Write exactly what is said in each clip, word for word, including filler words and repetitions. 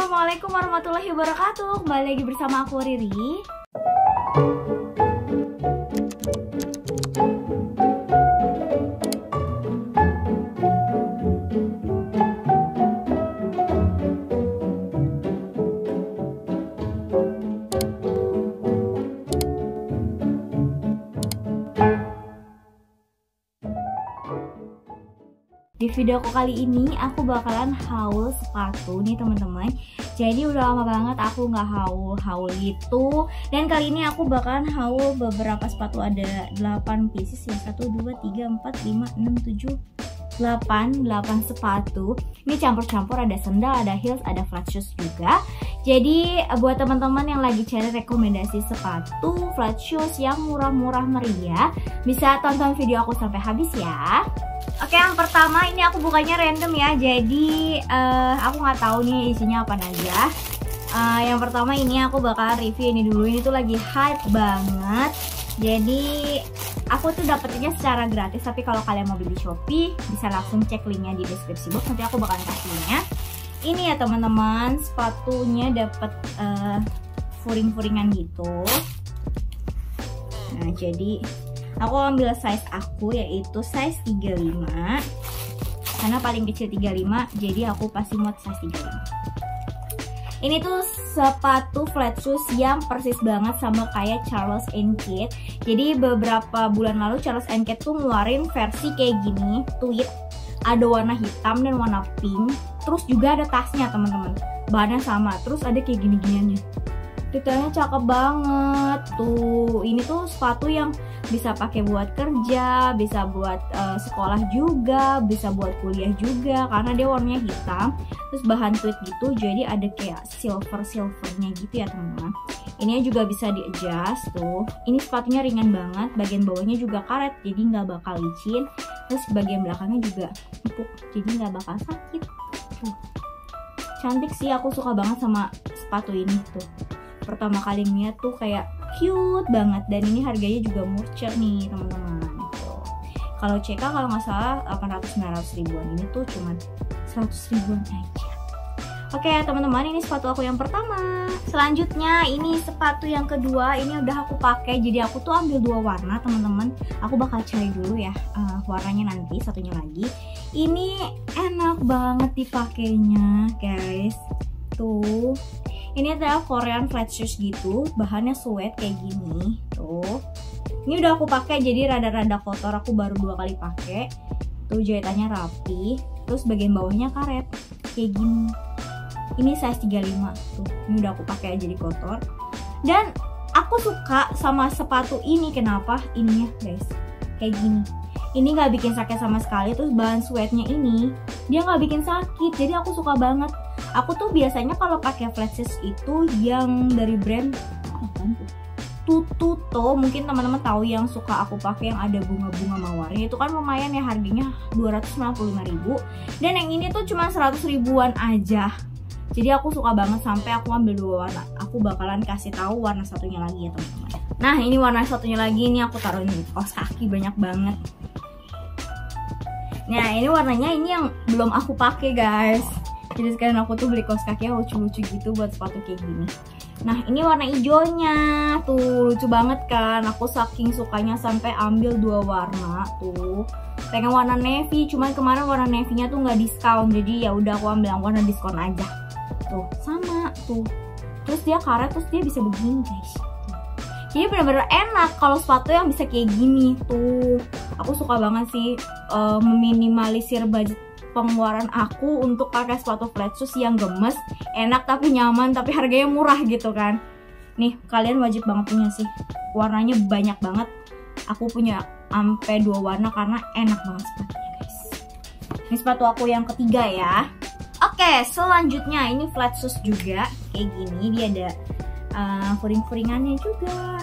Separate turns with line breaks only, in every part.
Assalamualaikum warahmatullahi wabarakatuh. Kembali lagi bersama aku Riri. Di videoku kali ini aku bakalan haul sepatu nih teman-teman. Jadi udah lama banget aku nggak haul-haul gitu. Dan kali ini aku bakalan haul beberapa sepatu, ada delapan pieces ya. satu, dua, tiga, empat, lima, enam, tujuh, delapan, delapan sepatu. Ini campur-campur, ada sandal, ada heels, ada flat shoes juga. Jadi buat teman-teman yang lagi cari rekomendasi sepatu flat shoes yang murah-murah meriah, bisa tonton video aku sampai habis ya. Oke, yang pertama ini aku bukanya random ya, jadi uh, aku nggak tahu nih isinya apa aja. Uh, yang pertama ini aku bakal review ini dulu, ini tuh lagi hype banget. Jadi aku tuh dapetnya secara gratis, tapi kalau kalian mau beli di Shopee bisa langsung cek linknya di deskripsi box, nanti aku bakalan kasihnya. Ini ya teman-teman, sepatunya dapet uh, furing-furingan gitu. Nah jadi aku ambil size aku, yaitu size tiga puluh lima. Karena paling kecil tiga puluh lima, jadi aku pasti muat size tiga puluh lima. Ini tuh sepatu flat shoes yang persis banget sama kayak Charles and Kate. Jadi beberapa bulan lalu Charles and Kate tuh ngeluarin versi kayak gini, tweed. Ada warna hitam dan warna pink. Terus juga ada tasnya teman-teman, bahannya sama. Terus ada kayak gini-giniannya. Detailnya cakep banget tuh. Ini tuh sepatu yang bisa pakai buat kerja, bisa buat uh, sekolah juga, bisa buat kuliah juga, karena dia warnanya hitam. Terus bahan tweed gitu, jadi ada kayak silver silvernya gitu ya teman-teman. Ini juga bisa di adjust tuh. Ini sepatunya ringan banget, bagian bawahnya juga karet, jadi nggak bakal licin. Terus bagian belakangnya juga empuk, jadi nggak bakal sakit. Tuh. Cantik sih, aku suka banget sama sepatu ini tuh. Pertama kali ngeliat tuh kayak cute banget, dan ini harganya juga murah nih teman-teman. Kalau C K kalau nggak salah delapan ratus sembilan ratus ribuan, ini tuh cuma seratus ribuan aja. Oke teman-teman, ini sepatu aku yang pertama. Selanjutnya ini sepatu yang kedua, ini udah aku pakai. Jadi aku tuh ambil dua warna teman-teman. Aku bakal cari dulu ya uh, warnanya nanti, satunya lagi. Ini enak banget dipakainya guys. Tuh. Ini adalah Korean flat shoes gitu, bahannya suede kayak gini, tuh. Ini udah aku pakai, jadi rada-rada kotor, aku baru dua kali pakai. Tuh jahitannya rapi, terus bagian bawahnya karet, kayak gini. Ini size tiga puluh lima, tuh. Ini udah aku pakai jadi kotor. Dan aku suka sama sepatu ini, kenapa? Ininya guys, kayak gini. Ini nggak bikin sakit sama sekali, terus bahan suede-nya ini dia nggak bikin sakit, jadi aku suka banget. Aku tuh biasanya kalau pakai flat shoes itu yang dari brand apa tuh? Tututo, mungkin teman-teman tahu yang suka aku pakai, yang ada bunga-bunga mawarnya. Itu kan lumayan ya, harganya dua ratus sembilan puluh lima ribu. Dan yang ini tuh cuma seratus ribuan aja. Jadi aku suka banget, sampai aku ambil dua warna. Aku bakalan kasih tahu warna satunya lagi ya teman-teman. Nah ini warna satunya lagi, ini aku taruh di kaos kaki banyak banget. Nah ini warnanya ini yang belum aku pakai guys. Jadi sekarang aku tuh beli kaos kaki yang lucu-lucu gitu buat sepatu kayak gini. Nah ini warna hijaunya tuh, lucu banget kan. Aku saking sukanya sampai ambil dua warna tuh. Pengen warna navy, cuman kemarin warna navy-nya tuh nggak diskon. Jadi ya udah aku ambil yang warna diskon aja. Tuh sama tuh. Terus dia karet, terus dia bisa begini guys. Tuh. Jadi benar-benar enak kalau sepatu yang bisa kayak gini tuh. Aku suka banget sih uh, meminimalisir budget pengeluaran aku untuk pakai sepatu flat shoes yang gemes, enak tapi nyaman, tapi harganya murah gitu kan. Nih kalian wajib banget punya sih, warnanya banyak banget. Aku punya sampai dua warna karena enak banget sepatunya guys. Ini sepatu aku yang ketiga ya. Oke selanjutnya ini flat shoes juga kayak gini, dia ada uh, furing-furingannya juga.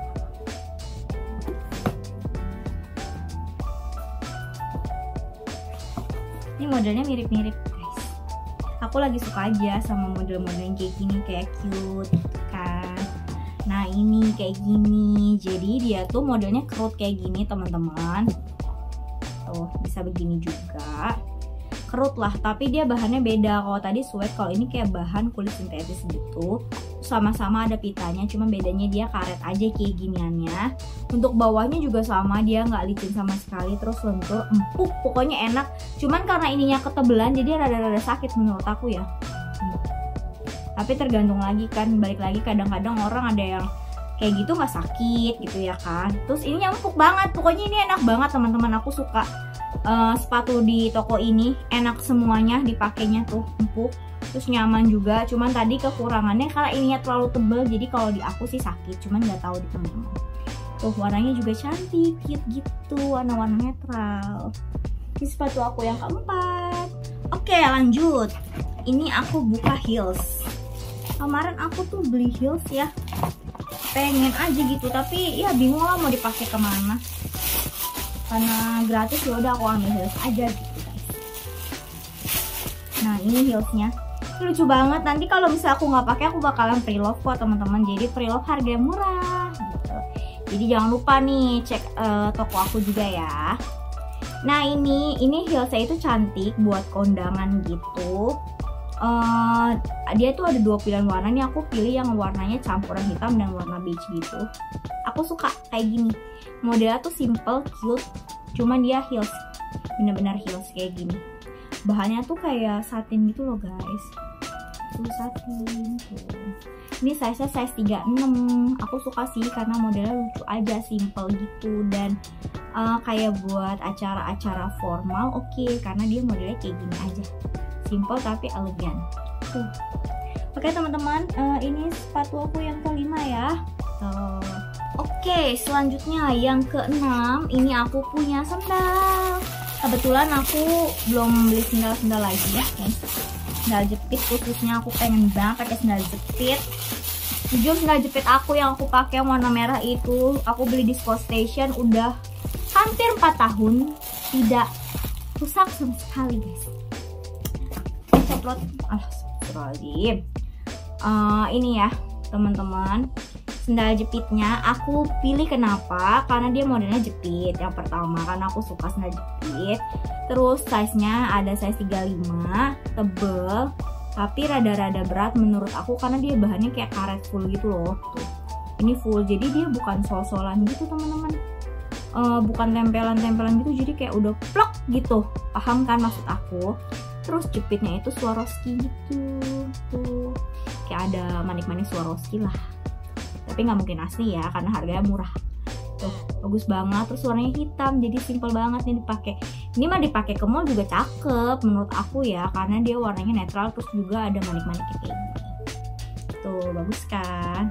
Ini modelnya mirip-mirip guys. Aku lagi suka aja sama model-model yang kayak gini, kayak cute kan. Nah ini kayak gini, jadi dia tuh modelnya kerut kayak gini teman-teman. Tuh bisa begini juga. kerut lah, tapi dia bahannya beda. Kalau tadi sweat, kalau ini kayak bahan kulit sintetis gitu. Sama-sama ada pitanya, cuma bedanya dia karet aja kayak giniannya. Untuk bawahnya juga sama, dia nggak licin sama sekali, terus lentur, empuk, pokoknya enak. Cuman karena ininya ketebelan, jadi rada-rada sakit menurut aku ya. Hmm. Tapi tergantung lagi kan, balik lagi kadang-kadang orang ada yang kayak gitu nggak sakit gitu ya kan. Terus ini empuk banget, pokoknya ini enak banget teman-teman, aku suka. Uh, sepatu di toko ini enak semuanya dipakainya tuh, empuk, terus nyaman juga. Cuman tadi kekurangannya karena ininya terlalu tebel, jadi kalau di aku sih sakit, cuman nggak tahu di teman-teman. Tuh warnanya juga cantik, cute gitu, warna-warna netral. Ini sepatu aku yang keempat. Oke lanjut, ini aku buka heels. Kemarin aku tuh beli heels ya, pengen aja gitu, tapi ya bingung lah mau dipakai kemana. Karena gratis ya udah aku ambil heels aja gitu guys. Nah ini heelsnya, ini lucu banget. Nanti kalau misalnya aku nggak pakai, aku bakalan pre-love kok teman-teman. Jadi pre-love harganya murah gitu. Jadi jangan lupa nih cek uh, toko aku juga ya. Nah ini ini heelsnya itu cantik buat kondangan gitu. Uh, dia tuh ada dua pilihan warna nih. Aku pilih yang warnanya campuran hitam dan warna beige gitu. Aku suka kayak gini. Modelnya tuh simple, cute, cuman dia heels, bener-bener heels kayak gini. Bahannya tuh kayak satin gitu loh guys. Tuh satin tuh. Ini size-nya size tiga puluh enam. Aku suka sih karena modelnya lucu aja, simple gitu. Dan uh, kayak buat acara-acara formal oke, okay, karena dia modelnya kayak gini aja. Simple tapi elegan tuh. Oke teman-teman, uh, ini sepatu aku yang kelima ya. Tuh. Oke, selanjutnya yang keenam, ini aku punya sandal. Kebetulan aku belum beli sandal-sandal lagi ya, guys. Sandal jepit khususnya aku pengen banget pakai sandal jepit. Jujur sandal jepit aku yang aku pakai warna merah itu aku beli di Sport Station udah hampir empat tahun, tidak rusak sama sekali, guys. Coplot, astagfirullahaladzim. Uh, ini ya, teman-teman. Sandal jepitnya aku pilih kenapa? Karena dia modelnya jepit. Yang pertama karena aku suka sandal jepit. Terus size-nya ada size tiga puluh lima, tebel, tapi rada-rada berat menurut aku karena dia bahannya kayak karet full gitu loh. Tuh. Ini full, jadi dia bukan sol-solan gitu teman-teman. Uh, bukan tempelan-tempelan gitu, jadi kayak udah plok gitu. Paham kan maksud aku? Terus jepitnya itu Swarovski gitu. Tuh. Kayak ada manik-manik Swarovski lah. Tapi nggak mungkin asli ya karena harganya murah. Tuh bagus banget, terus warnanya hitam, jadi simple banget nih dipakai. Ini mah dipakai ke mall juga cakep menurut aku ya, karena dia warnanya netral, terus juga ada manik-maniknya kayak gini. Tuh bagus kan.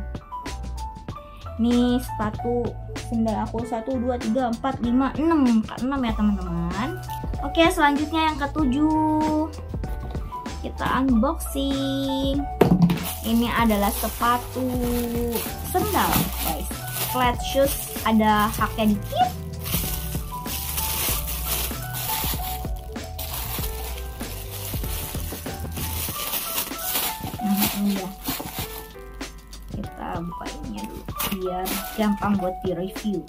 Nih sepatu sandal aku satu, dua, tiga, empat, lima, enam, enam ya teman-teman. Oke selanjutnya yang ketujuh, kita unboxing. Ini adalah sepatu sandal guys, flat shoes, ada haknya dikit. Nah ini ya, kita bukainnya dulu biar gampang buat di review.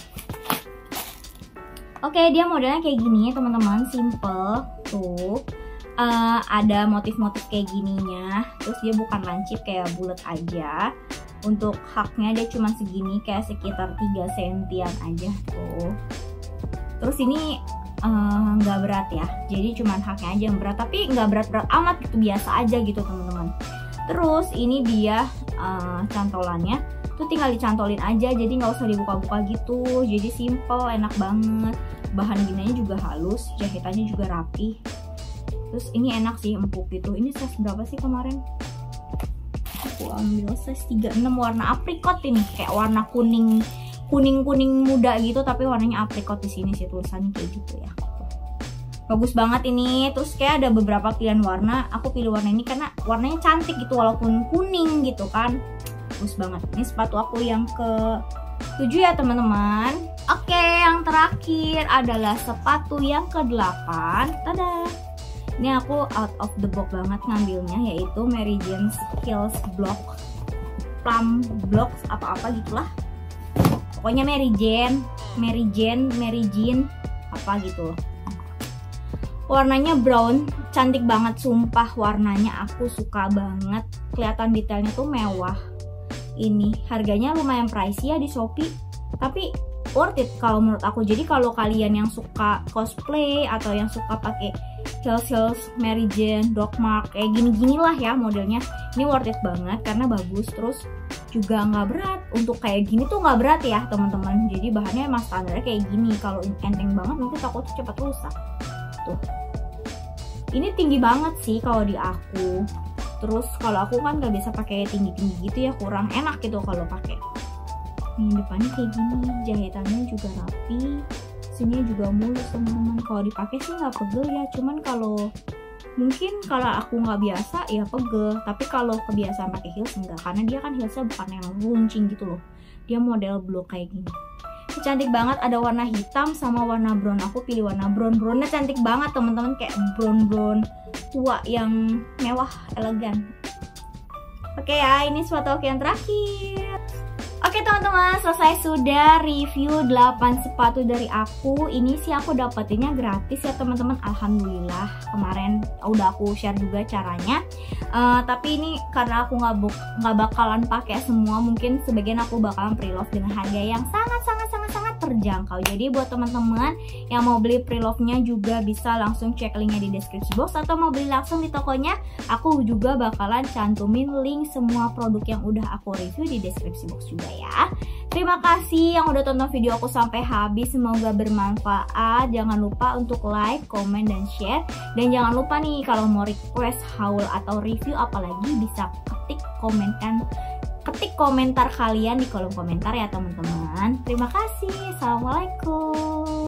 Oke, dia modelnya kayak gini teman-teman, simple tuh. Uh, ada motif-motif kayak gininya, terus dia bukan lancip kayak bulat aja. Untuk haknya dia cuma segini, kayak sekitar tiga sentian aja tuh. Terus ini nggak uh, berat ya, jadi cuma haknya aja yang berat, tapi nggak berat-berat amat gitu, biasa aja gitu teman-teman. Terus ini dia uh, cantolannya tuh tinggal dicantolin aja, jadi nggak usah dibuka-buka gitu, jadi simple, enak banget. Bahan gininya juga halus, jahitannya juga rapi. Terus ini enak sih, empuk gitu. Ini size berapa sih kemarin? Aku ambil size tiga puluh enam, warna aprikot ini, kayak warna kuning kuning-kuning muda gitu, tapi warnanya aprikot di sini sih tulisannya kayak gitu ya. Bagus banget ini. Terus kayak ada beberapa pilihan warna. Aku pilih warna ini karena warnanya cantik gitu, walaupun kuning gitu kan. Bagus banget. Ini sepatu aku yang ke tujuh ya teman-teman. Oke, yang terakhir adalah sepatu yang ke delapan. Tada! Ini aku out of the box banget ngambilnya, yaitu Mary Jane Skills Block, Plum Blocks, apa-apa gitulah. Pokoknya Mary Jane, Mary Jane, Mary Jane, apa gitu. Warnanya brown, cantik banget sumpah, warnanya aku suka banget. Kelihatan detailnya tuh mewah. Ini harganya lumayan pricey ya di Shopee, tapi worth it kalau menurut aku. Jadi kalau kalian yang suka cosplay atau yang suka pakai heels heels Mary Jane, Doc Martens kayak gini-gini lah ya modelnya, ini worth it banget karena bagus. Terus juga nggak berat, untuk kayak gini tuh nggak berat ya teman-teman. Jadi bahannya emang standarnya kayak gini. Kalau enteng banget nanti takut cepat rusak. Tuh, ini tinggi banget sih kalau di aku. Terus kalau aku kan nggak bisa pakai tinggi-tinggi gitu ya, kurang enak gitu kalau pakai. Nih depannya kayak gini, jahitannya juga rapi, sini juga mulus teman-teman. Kalau dipakai sih nggak pegel ya, cuman kalau mungkin kalau aku nggak biasa ya pegel. Tapi kalau kebiasaan pakai heels enggak, karena dia kan heelsnya bukan yang runcing gitu loh, dia model blok kayak gini. Ini cantik banget, ada warna hitam sama warna brown. Aku pilih warna brown. Brownnya cantik banget teman-teman, kayak brown brown tua yang mewah, elegan. Oke ya, ini sepatu aku yang terakhir. Oke teman-teman, selesai sudah review delapan sepatu dari aku. Ini sih aku dapetinnya gratis ya teman-teman, alhamdulillah. Kemarin udah aku share juga caranya. Uh, tapi ini karena aku nggak nggak bakalan pakai semua, mungkin sebagian aku bakalan pre-love dengan harga yang sangat-sangat sangat-sangat terjangkau. Jadi buat teman-teman yang mau beli pre-love-nya juga bisa langsung cek linknya di deskripsi box, atau mau beli langsung di tokonya, aku juga bakalan cantumin link semua produk yang udah aku review di deskripsi box juga ya. Terima kasih yang udah tonton video aku sampai habis, semoga bermanfaat. Jangan lupa untuk like, komen, dan share. Dan jangan lupa nih kalau mau request haul atau review apalagi, bisa ketik komenkan ketik komentar kalian di kolom komentar ya teman-teman. Terima kasih. Assalamualaikum.